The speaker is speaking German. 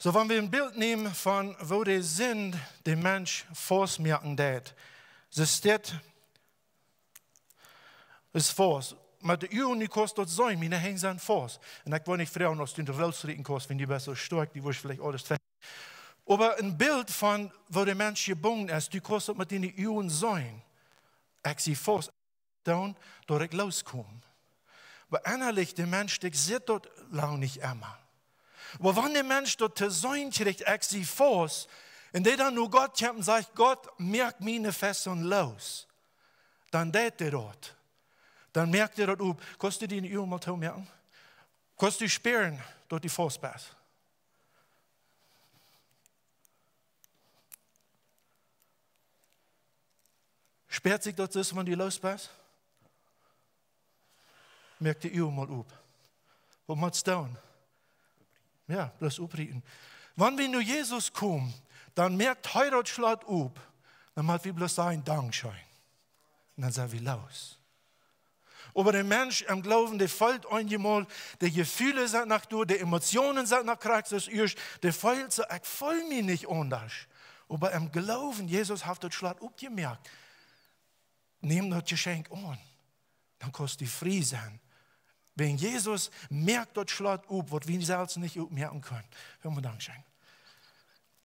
So, wenn wir ein Bild nehmen von, wo die sind, der Mensch vorsmerken dat. Sie steht, ist vors. Maar de uren die kost dat zijn, mijn heen zijn vors. En ik wil niet vragen, als die in de Welt streiten kost, wenn die besser stark, die wordt vielleicht alles weg. Aber ein Bild von, wo der Mensch geboren ist, die kostet mit den uren sein. Ich sehe vors, dann, dass ich loskomme. Aber innerlich, der Mensch, der sieht dort lang nicht immer. Aber wenn der Mensch dort zu sein kriegt, ich sehe vors, und der dann nur Gott kommt und sagt, Gott, merk meine Festung los, dann geht der dort. Dann merkt ihr dort, kannst du die in Übung mal merken? Kannst du sperren dort die Fußpass? Sperrt sich dort das, wenn die lospasst? Merkt die Übung mal up. Was macht's tun? Ja, bloß uprieten. Wenn wir nur Jesus kommen, dann merkt heute schlat up. Dann macht wir bloß sagen, Dankeschön. Und dann sagen wir los. Aber der Mensch im Glauben, der fällt einmal, die Gefühle sind nach durch, die Emotionen sind nach Christus, der fällt so, ich fühle mich nicht anders. Aber im Glauben, Jesus hat das Schlag aufgemerkt. Nimm das Geschenk an, dann kannst du frei sein. Wenn Jesus merkt das Schlag auf, was wir selbst nicht aufmerken können. Vielen Dank.